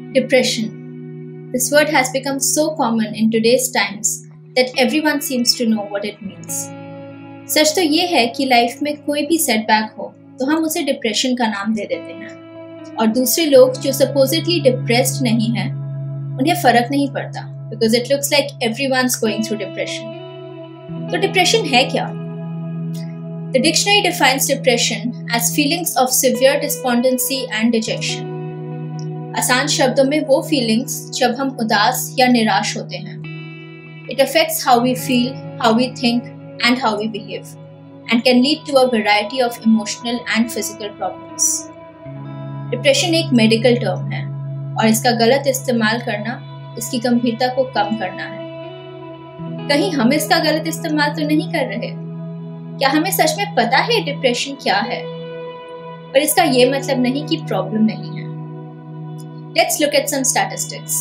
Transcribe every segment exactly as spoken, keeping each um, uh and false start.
Depression. This word has become so common in today's times that everyone seems to know what it means. सच तो ये है कि life में कोई भी सेटबैक हो तो हम उसे डिप्रेशन का नाम दे देते हैं, और दूसरे लोग जो सपोजिटली डिप्रेस्ड नहीं हैं उन्हें फर्क नहीं पड़ता because it looks like everyone's going through depression. तो डिप्रेशन है क्या? The dictionary defines depression as feelings of severe despondency and dejection. आसान शब्दों में वो फीलिंग्स जब हम उदास या निराश होते हैं। It affects how we feel, how we think and how we behave and can lead to a variety of emotional and physical problems. Depression एक मेडिकल टर्म है और इसका गलत इस्तेमाल करना इसकी गंभीरता को कम करना है। कहीं हम इसका गलत इस्तेमाल तो नहीं कर रहे? क्या हमें सच में पता है डिप्रेशन क्या है? पर इसका ये मतलब नहीं कि प्रॉब्लम नहीं है। Let's look at some statistics.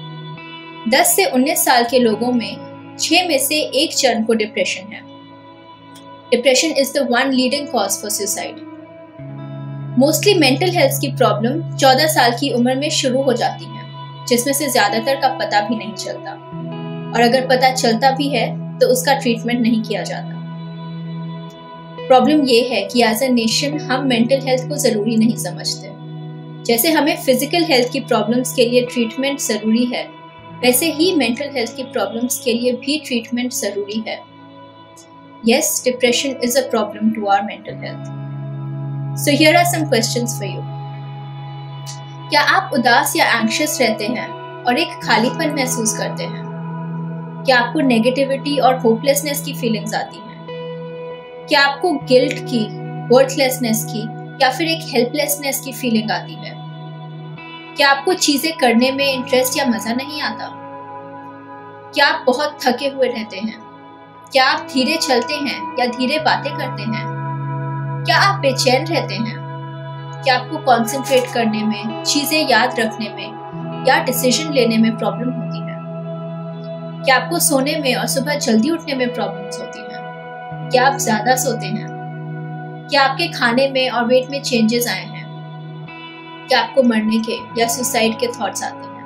दस से उन्नीस साल के लोगों में छह में से एक जन को डिप्रेशन है। Depression is the one leading cause for suicide. Mostly mental health की प्रॉब्लम चौदह साल की उम्र में शुरू हो जाती है, जिसमें से ज्यादातर का पता भी नहीं चलता, और अगर पता चलता भी है तो उसका ट्रीटमेंट नहीं किया जाता। प्रॉब्लम ये है कि एज अ नेशन हम मेंटल हेल्थ को जरूरी नहीं समझते। जैसे हमें फिजिकल हेल्थ की प्रॉब्लम्स के लिए ट्रीटमेंट जरूरी है, वैसे ही मेंटल हेल्थ की प्रॉब्लम्स के लिए भी ट्रीटमेंट जरूरी है। Yes, depression is a problem to our mental health. So here are some questions for you. क्या आप उदास या एंग्शियस रहते हैं और एक खालीपन महसूस करते हैं? क्या आपको नेगेटिविटी और होपलेसनेस की फीलिंग्स आती हैं? क्या आपको गिल्ट की, वर्थलेसनेस की या फिर एक हेल्पलेसनेस की फीलिंग आती है? क्या आपको चीजें करने में इंटरेस्ट या मजा नहीं आता? क्या आप बहुत थके हुए रहते हैं? क्या आप धीरे चलते हैं या धीरे बातें करते हैं? क्या आप बेचैन रहते हैं? क्या आपको कंसंट्रेट करने में, चीजें याद रखने में या डिसीजन लेने में प्रॉब्लम होती है? क्या आपको सोने में और सुबह जल्दी उठने में प्रॉब्लम्स होती हैं? क्या आप ज्यादा सोते हैं? क्या आपके खाने में और वेट में चेंजेस आए हैं? क्या आपको मरने के या सुसाइड के थॉट्स आते हैं?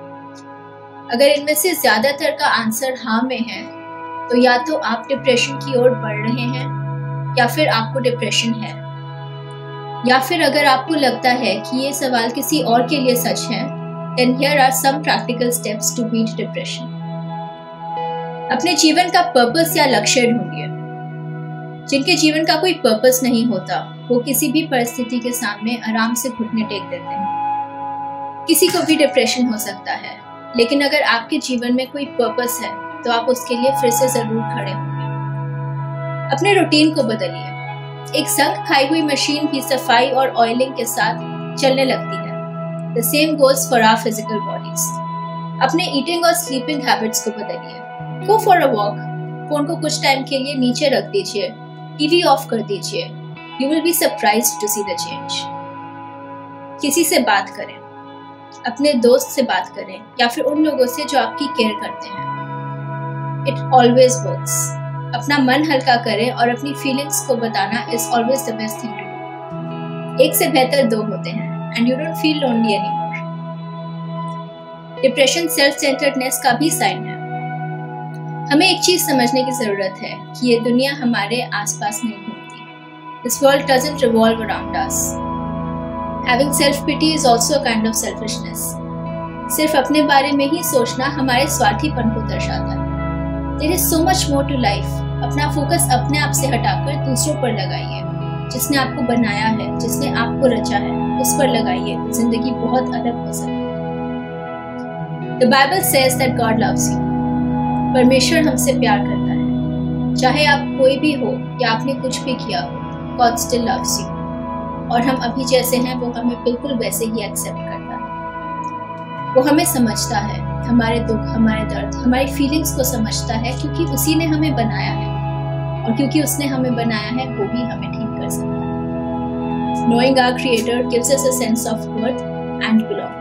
अगर इनमें से ज्यादातर का आंसर हाँ में है तो या तो आप डिप्रेशन की ओर बढ़ रहे हैं या फिर आपको डिप्रेशन है। या फिर अगर आपको लगता है कि ये सवाल किसी और के लिए सच है, then here are some practical steps to beat depression. अपने जीवन का पर्पस या लक्ष्य ढूंढिए। जिनके जीवन का कोई पर्पस नहीं होता वो किसी भी परिस्थिति के सामने आराम से घुटने टेक देते हैं। किसी को भी डिप्रेशन हो सकता है, लेकिन अगर आपके जीवन में कोई पर्पस है तो आप उसके लिए फिर से जरूर खड़े होंगे। अपने रूटीन को बदलिए। एक संग खाई हुई मशीन भी सफाई और ऑयलिंग के साथ चलने लगती है। The same goes for our physical bodies. अपने ईटिंग और स्लीपिंग हैबिट्स को बदलिए। Go for a walk. Phone को कुछ टाइम के लिए नीचे रख दीजिए, टीवी ऑफ कर दीजिए। You will be surprised to see the change. किसी से बात करें, अपने दोस्त से बात करें या फिर उन लोगों से जो आपकी केयर करते हैं। It always works. अपना मन हल्का करें और अपनी फीलिंग्स को बताना is always the best thing to do. एक से बेहतर दो होते हैं and you don't feel lonely anymore. Depression self centredness का भी साइन है। हमें एक चीज समझने की जरूरत है कि ये दुनिया हमारे आसपास नहीं घूमती। This world doesn't revolve around us. Having self-pity is also a kind of selfishness. सिर्फ अपने बारे में ही सोचना हमारे स्वार्थीपन को दर्शाता है। There is so much more to life. अपना फोकस अपने आप से हटाकर दूसरों पर लगाइए। जिसने आपको बनाया है, जिसने आपको रचा है, उस पर लगाइए तो जिंदगी बहुत अलग हो सकती है। The Bible says that God loves you. परमेश्वर हमसे प्यार करता है। चाहे आप कोई भी हो या आपने कुछ भी किया हो, God still loves you. और हम अभी जैसे हैं वो हमें बिल्कुल वैसे ही एक्सेप्ट करता है। वो हमें समझता है, हमारे दुख, हमारे दर्द, हमारी फीलिंग्स को समझता है, क्योंकि उसी ने हमें बनाया है, और क्योंकि उसने हमें बनाया है वो भी हमें ठीक कर सकता है। Knowing our Creator gives us a sense of worth and belonging.